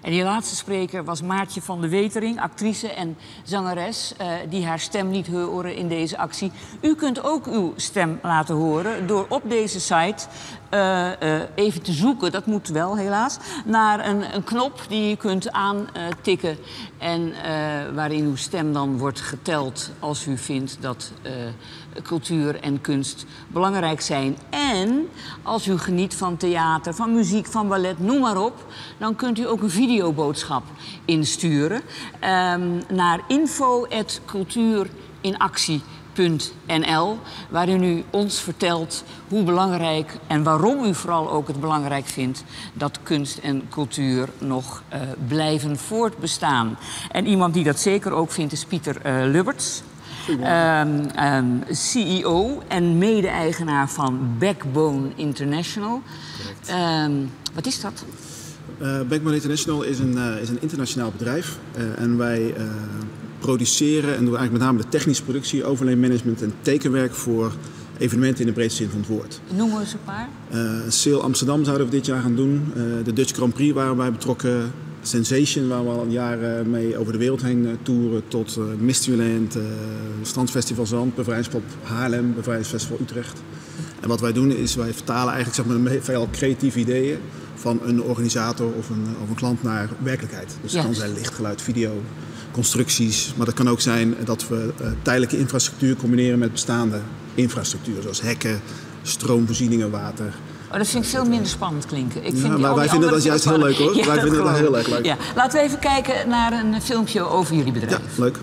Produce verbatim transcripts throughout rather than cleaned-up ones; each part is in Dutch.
En die laatste spreker was Maartje van de Wetering, actrice en zangeres, uh, die haar stem liet horen in deze actie. U kunt ook uw stem laten horen door op deze site uh, uh, even te zoeken, dat moet wel helaas, naar een, een knop die je kunt aantikken uh, en uh, waarin uw stem dan wordt geteld als u vindt dat uh, cultuur en kunst belangrijk zijn. En als u geniet van theater, van muziek, van ballet, noem maar op, dan kunt u ook een videoboodschap insturen um, naar info at cultuurinactie punt n l, waarin u ons vertelt hoe belangrijk en waarom u vooral ook het belangrijk vindt dat kunst en cultuur nog uh, blijven voortbestaan. En iemand die dat zeker ook vindt is Pieter uh, Lubberts. Um, um, C E O en mede-eigenaar van Backbone International. Um, wat is dat? Uh, Backbone International is een, uh, is een internationaal bedrijf. Uh, en wij uh, produceren en doen eigenlijk met name de technische productie, overlay management en tekenwerk voor evenementen in de breedste zin van het woord. Noemen we eens een paar. Uh, Sail Amsterdam zouden we dit jaar gaan doen. Uh, de Dutch Grand Prix waren wij betrokken. Sensation, waar we al jaren mee over de wereld heen toeren, tot uh, Mysteryland, uh, Strandfestival Zand, Bevrijdingspop Haarlem, Bevrijdingsfestival Utrecht. En wat wij doen is, wij vertalen eigenlijk zeg maar, veelal creatieve ideeën van een organisator of een, of een klant naar werkelijkheid. Dus dat yes. kan zijn licht, geluid, video, constructies. Maar dat kan ook zijn dat we uh, tijdelijke infrastructuur combineren met bestaande infrastructuur, zoals hekken, stroomvoorzieningen, water. Oh, dat vind ik veel minder spannend klinken. Ik vind ja, maar wij vinden dat juist heel leuk, hoor. Ja, wij vinden dat heel erg leuk. Ja. Laten we even kijken naar een filmpje over jullie bedrijf. Ja, leuk.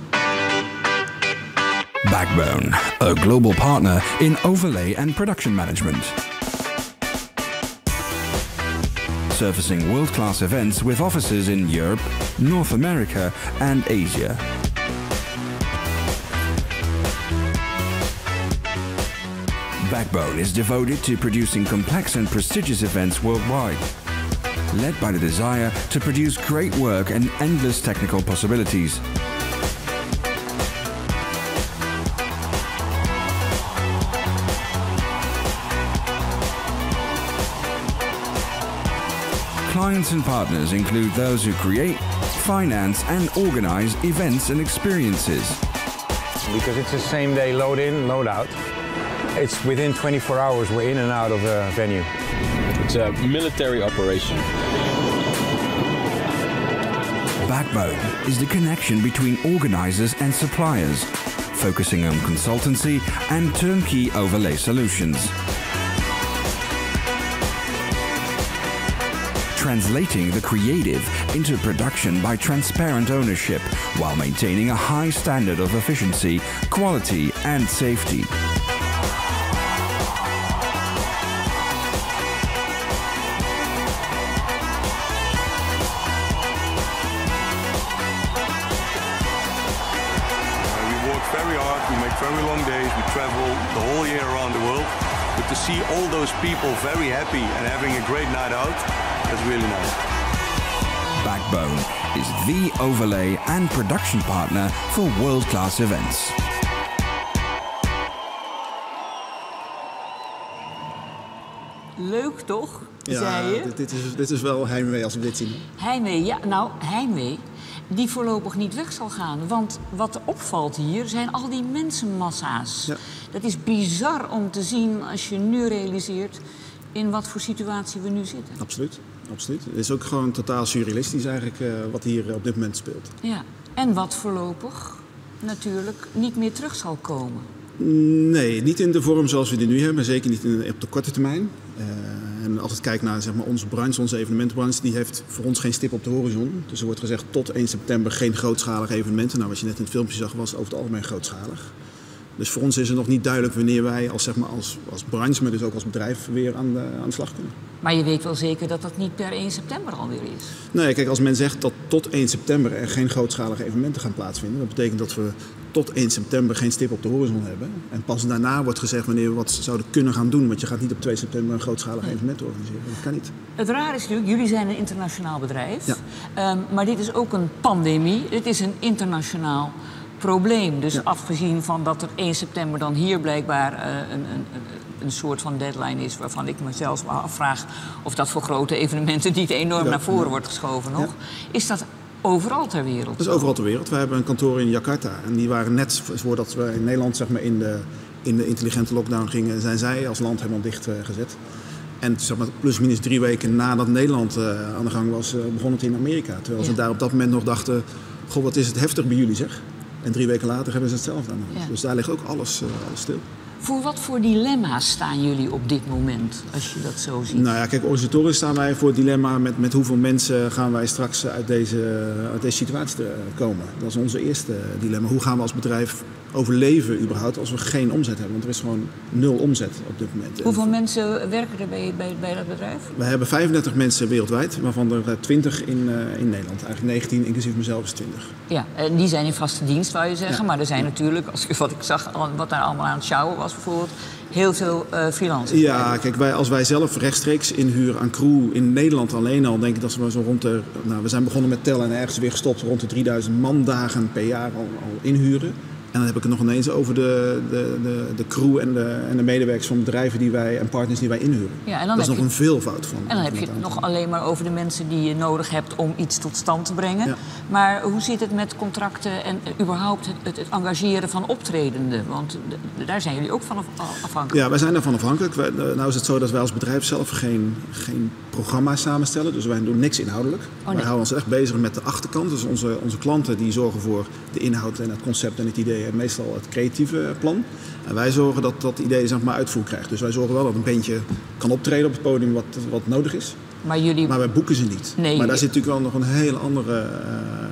Backbone, a global partner in overlay and production management. Servicing world-class events with offices in Europe, North America and Asia. Backbone is devoted to producing complex and prestigious events worldwide, led by the desire to produce great work and endless technical possibilities. Clients and partners include those who create, finance and organize events and experiences. Because it's the same day load in, load out. It's within twenty-four hours we're in and out of a venue. It's a military operation. Backbone is the connection between organizers and suppliers, focusing on consultancy and turnkey overlay solutions. Translating the creative into production by transparent ownership while maintaining a high standard of efficiency, quality and safety. Very hard, we make very long days, we travel the whole year around the world. But to see all those people very happy and having a great night out, that's really nice. Backbone is the overlay and production partner for world-class events. Leuk toch, ja, zei je? Dit, dit, is, dit is wel heimwee als we dit zien. Heimwee, ja, nou, heimwee die voorlopig niet weg zal gaan. Want wat opvalt hier zijn al die mensenmassa's. Ja. Dat is bizar om te zien als je nu realiseert in wat voor situatie we nu zitten. Absoluut, absoluut. Het is ook gewoon totaal surrealistisch eigenlijk uh, wat hier op dit moment speelt. Ja, en wat voorlopig natuurlijk niet meer terug zal komen. Nee, niet in de vorm zoals we die nu hebben. Zeker niet in, op de korte termijn. Uh, en als ik kijk naar zeg maar, onze branche, onze evenementenbranche, die heeft voor ons geen stip op de horizon. Dus er wordt gezegd tot één september geen grootschalige evenementen. Nou, wat je net in het filmpje zag, was over het algemeen grootschalig. Dus voor ons is het nog niet duidelijk wanneer wij als, zeg maar, als, als branche, maar dus ook als bedrijf weer aan de, aan de slag kunnen. Maar je weet wel zeker dat dat niet per één september alweer is? Nee, kijk, als men zegt dat tot één september er geen grootschalige evenementen gaan plaatsvinden, dat betekent dat we tot één september geen stip op de horizon hebben. En pas daarna wordt gezegd wanneer we wat zouden kunnen gaan doen. Want je gaat niet op twee september een grootschalig nee. evenement organiseren. Dat kan niet. Het raar is natuurlijk, jullie zijn een internationaal bedrijf. Ja. Um, maar dit is ook een pandemie. Dit is een internationaal probleem. Dus ja. afgezien van dat er één september dan hier blijkbaar uh, een, een, een een soort van deadline is waarvan ik mezelf afvraag of dat voor grote evenementen niet enorm ja, naar voren ja. wordt geschoven nog. Ja. Is dat overal ter wereld? Dat is overal ter wereld. We hebben een kantoor in Jakarta en die waren net voordat we in Nederland zeg maar, in, de, in de intelligente lockdown gingen, zijn zij als land helemaal dicht uh, gezet. En zeg maar, plus minus drie weken nadat Nederland uh, aan de gang was, uh, begon het in Amerika. Terwijl ja. ze daar op dat moment nog dachten, goh, wat is het heftig bij jullie zeg. En drie weken later hebben ze hetzelfde aan de hand. Ja. Dus daar ligt ook alles, uh, alles stil. Voor wat voor dilemma's staan jullie op dit moment, als je dat zo ziet? Nou ja, kijk, organisatorisch staan wij voor het dilemma met, met hoeveel mensen gaan wij straks uit deze, uit deze situatie komen. Dat is onze eerste dilemma. Hoe gaan we als bedrijf overleven überhaupt als we geen omzet hebben? Want er is gewoon nul omzet op dit moment. Hoeveel en, mensen werken er bij, bij, bij dat bedrijf? We hebben vijfendertig mensen wereldwijd, waarvan er twintig in, uh, in Nederland. Eigenlijk negentien, inclusief mezelf is twintig. Ja, en die zijn in vaste dienst, wou je zeggen. Ja. Maar er zijn ja. natuurlijk, als, wat ik zag, wat daar allemaal aan het sjouwen was bijvoorbeeld, heel veel uh, freelancers. Ja, kijk, wij, als wij zelf rechtstreeks inhuren aan crew in Nederland alleen al, denk ik dat we zo rond de, nou, we zijn begonnen met tellen en ergens weer gestopt, rond de drieduizend mandagen per jaar al, al inhuren. En dan heb ik het nog ineens over de, de, de, de crew en de, en de medewerkers van bedrijven die wij, en partners die wij inhuren. Ja, en dan dat is nog je, een veelvoud van. En dan heb je het nog alleen maar over de mensen die je nodig hebt om iets tot stand te brengen. Ja. Maar hoe zit het met contracten en überhaupt het, het, het engageren van optredenden? Want de, daar zijn jullie ook van afhankelijk. Ja, wij zijn daarvan afhankelijk. Wij, nou is het zo dat wij als bedrijf zelf geen, geen programma's samenstellen. Dus wij doen niks inhoudelijk. Oh, nee. Wij houden ons echt bezig met de achterkant. Dus onze, onze klanten die zorgen voor de inhoud en het concept en het idee. En meestal het creatieve plan. En wij zorgen dat dat idee zeg maar uitvoer krijgt. Dus wij zorgen wel dat een bandje kan optreden op het podium wat, wat nodig is. Maar, jullie... maar wij boeken ze niet. Nee, maar daar zit natuurlijk wel nog een hele andere uh,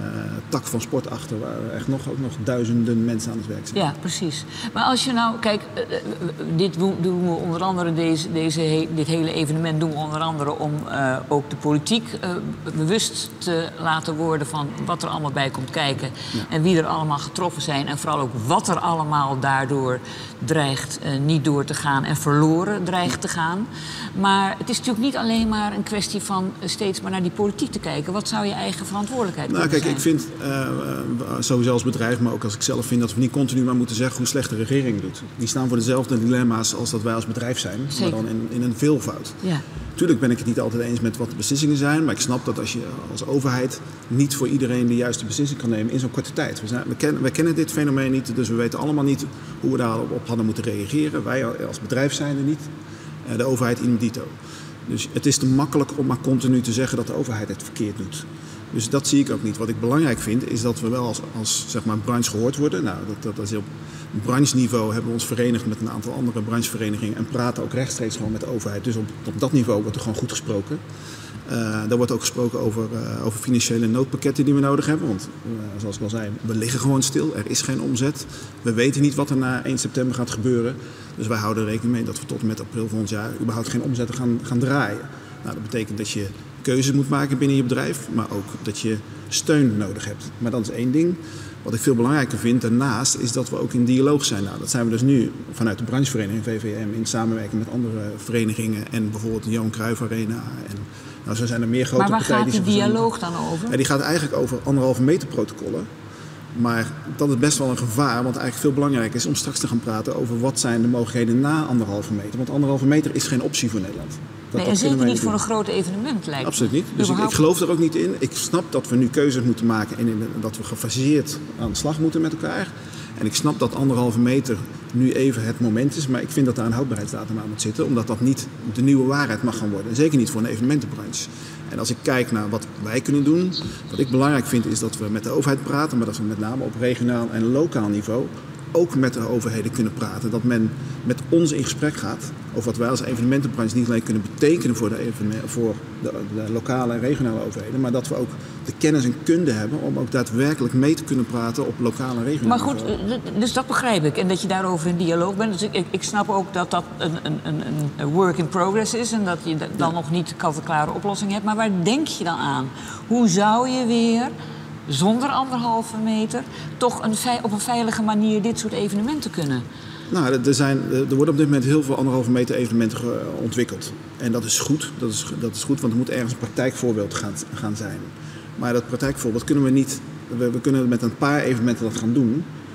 tak van sport achter. Waar echt nog, ook nog duizenden mensen aan het werk zijn. Ja, precies. Maar als je nou, kijk, uh, dit doen we onder andere, deze, deze, dit hele evenement doen we onder andere om uh, ook de politiek uh, bewust te laten worden van wat er allemaal bij komt kijken. Ja. En wie er allemaal getroffen zijn. En vooral ook wat er allemaal daardoor dreigt uh, niet door te gaan en verloren dreigt te gaan. Maar het is natuurlijk niet alleen maar een kwestie van steeds maar naar die politiek te kijken. Wat zou je eigen verantwoordelijkheid nou, kijk, zijn? Ik vind uh, sowieso als bedrijf, maar ook als ik zelf vind, dat we niet continu maar moeten zeggen hoe slecht de regering doet. Die staan voor dezelfde dilemma's als dat wij als bedrijf zijn, Zeker. maar dan in, in een veelvoud. Ja. Tuurlijk ben ik het niet altijd eens met wat de beslissingen zijn, maar ik snap dat als je als overheid niet voor iedereen de juiste beslissing kan nemen in zo'n korte tijd. We, zijn, we, ken, we kennen dit fenomeen niet, dus we weten allemaal niet hoe we daarop op hadden moeten reageren. Wij als bedrijf zijn er niet, de overheid in dito. Dus het is te makkelijk om maar continu te zeggen dat de overheid het verkeerd doet. Dus dat zie ik ook niet. Wat ik belangrijk vind, is dat we wel als, als zeg maar, branche gehoord worden. Nou, dat, dat, dat is op brancheniveau hebben we ons verenigd met een aantal andere brancheverenigingen en praten ook rechtstreeks gewoon met de overheid. Dus op, op dat niveau wordt er gewoon goed gesproken. Uh, daar wordt ook gesproken over, uh, over financiële noodpakketten die we nodig hebben. Want uh, zoals ik al zei, we liggen gewoon stil. Er is geen omzet. We weten niet wat er na één september gaat gebeuren. Dus wij houden er rekening mee dat we tot en met april volgend jaar überhaupt geen omzetten gaan, gaan draaien. Nou, dat betekent dat je keuzes moet maken binnen je bedrijf, maar ook dat je steun nodig hebt. Maar dat is één ding. Wat ik veel belangrijker vind daarnaast is dat we ook in dialoog zijn. Nou, dat zijn we dus nu vanuit de branchevereniging V V M in samenwerking met andere verenigingen en bijvoorbeeld de Johan Cruijff Arena. En, nou, zo zijn er meer grote partijen. Maar waar gaat die dialoog dan over? Ja, die gaat eigenlijk over anderhalve meter protocollen. Maar dat is best wel een gevaar, want eigenlijk veel belangrijker is om straks te gaan praten over wat zijn de mogelijkheden na anderhalve meter. Want anderhalve meter is geen optie voor Nederland. Dat, nee, en zeker niet voor een groot evenement lijkt me. Absoluut niet. Dus ik, ik geloof er ook niet in. Ik snap dat we nu keuzes moeten maken en in, dat we gefaseerd aan de slag moeten met elkaar. En ik snap dat anderhalve meter nu even het moment is, maar ik vind dat daar een houdbaarheidsdatum aan moet zitten, omdat dat niet de nieuwe waarheid mag gaan worden. En zeker niet voor een evenementenbranche. En als ik kijk naar wat wij kunnen doen, wat ik belangrijk vind is dat we met de overheid praten, maar dat we met name op regionaal en lokaal niveau ook met de overheden kunnen praten. Dat men met ons in gesprek gaat over wat wij als evenementenbranche niet alleen kunnen betekenen voor de, voor de, de lokale en regionale overheden, maar dat we ook de kennis en kunde hebben om ook daadwerkelijk mee te kunnen praten op lokale en regionale Maar goed, niveau. Dus dat begrijp ik en dat je daarover in dialoog bent. Dus ik, ik snap ook dat dat een, een, een work in progress is en dat je dan ja. nog niet kant-en-klare oplossing hebt. Maar waar denk je dan aan? Hoe zou je weer zonder anderhalve meter toch een, op een veilige manier dit soort evenementen kunnen? Nou, er, zijn, er worden op dit moment heel veel anderhalve meter evenementen ontwikkeld. En dat is goed, dat is, dat is goed, want er moet ergens een praktijkvoorbeeld gaan, gaan zijn. Maar dat praktijkvoorbeeld kunnen we niet, we, we kunnen met een paar evenementen dat gaan doen.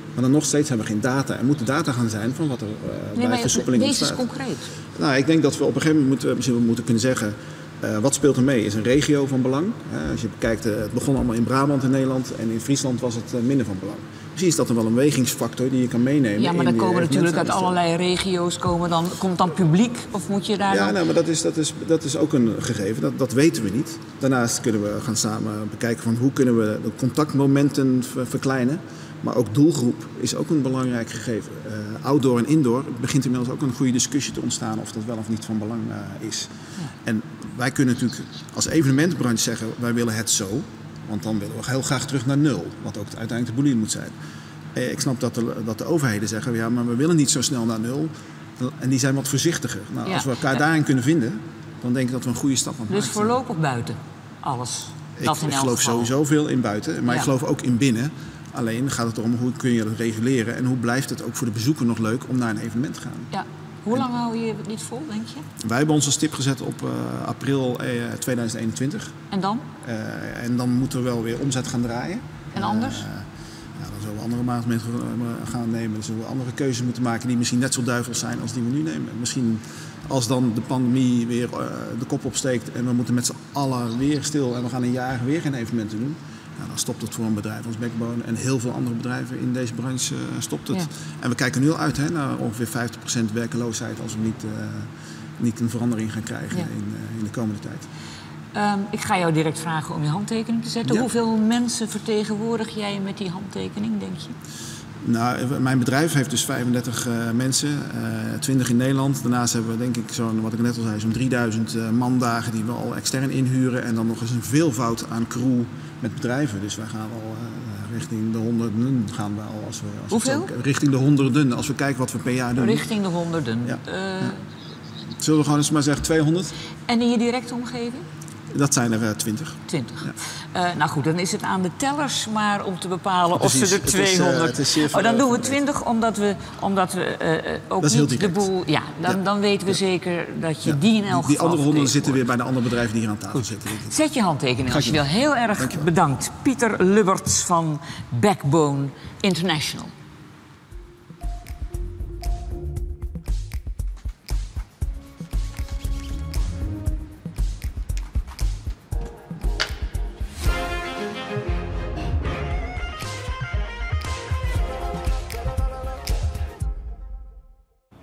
Maar dan nog steeds hebben we geen data. Er moet data gaan zijn van wat er uh, nee, bij versoepeling ontstaat. Deze is concreet. Nou, ik denk dat we op een gegeven moment moeten, misschien moeten kunnen zeggen... Uh, wat speelt er mee? Is een regio van belang? Uh, als je bekijkt, uh, het begon allemaal in Brabant in Nederland en in Friesland was het uh, minder van belang. Misschien is dat dan wel een wegingsfactor die je kan meenemen. Ja, maar dan in komen natuurlijk uit allerlei regio's, komen dan, komt dan publiek of moet je daar Ja, dan... nou, maar dat is, dat, is, dat is ook een gegeven, dat, dat weten we niet. Daarnaast kunnen we gaan samen bekijken van hoe kunnen we de contactmomenten ver, verkleinen. Maar ook doelgroep is ook een belangrijk gegeven. Uh, outdoor en indoor begint inmiddels ook een goede discussie te ontstaan of dat wel of niet van belang uh, is. Ja. En wij kunnen natuurlijk als evenementenbranche zeggen, wij willen het zo. Want dan willen we heel graag terug naar nul, wat ook uiteindelijk de bedoeling moet zijn. Uh, ik snap dat de, dat de overheden zeggen, ja, maar we willen niet zo snel naar nul. En die zijn wat voorzichtiger. Nou, ja. Als we elkaar ja. daarin kunnen vinden, dan denk ik dat we een goede stap aan maken. Dus voorlopig buiten, alles. Dat ik in ik elk geloof geval. sowieso veel in buiten, maar ja. ik geloof ook in binnen. Alleen gaat het erom hoe kun je dat reguleren en hoe blijft het ook voor de bezoeker nog leuk om naar een evenement te gaan. Ja. Hoe lang hou je het niet vol, denk je? Wij hebben ons als stip gezet op uh, april uh, tweeduizend eenentwintig. En dan? Uh, en dan moet er wel weer omzet gaan draaien. En anders? Uh, ja, dan zullen we andere maatregelen gaan nemen. Dan zullen we andere keuzes moeten maken die misschien net zo duivels zijn als die we nu nemen. Misschien als dan de pandemie weer uh, de kop opsteekt en we moeten met z'n allen weer stil en we gaan een jaar weer geen evenementen doen. Nou, dan stopt het voor een bedrijf als Backbone en heel veel andere bedrijven in deze branche uh, stopt het. Ja. En we kijken nu al uit hè, naar ongeveer vijftig procent werkeloosheid als we niet, uh, niet een verandering gaan krijgen ja. in, uh, in de komende tijd. Um, ik ga jou direct vragen om je handtekening te zetten. Ja. Hoeveel mensen vertegenwoordig jij met die handtekening, denk je? Nou, mijn bedrijf heeft dus vijfendertig uh, mensen, uh, twintig in Nederland. Daarnaast hebben we denk ik zo'n, wat ik net al zei, zo'n drieduizend uh, mandagen die we al extern inhuren. En dan nog eens een veelvoud aan crew met bedrijven. Dus wij gaan al uh, richting de honderden. Gaan we al als we, als Hoeveel? Zo, richting de honderden, als we kijken wat we per jaar doen. Richting de honderden. Ja. Uh, ja. Zullen we gewoon eens maar zeggen tweehonderd? En in je directe omgeving? Dat zijn er twintig. Uh, twintig. Ja. Uh, nou goed, dan is het aan de tellers maar om te bepalen Precies. of ze er tweehonderd... Het is, uh, het is oh, dan doen we twintig, omdat we, omdat we uh, ook dat is niet de boel... Ja, dan, ja. dan weten we ja. zeker dat je ja. die in elk geval... Die andere honderden zitten weer bij de andere bedrijven die hier aan tafel goed. zitten. Zet je handtekening als je wil. Heel erg bedankt. Pieter Lubberts van Backbone International.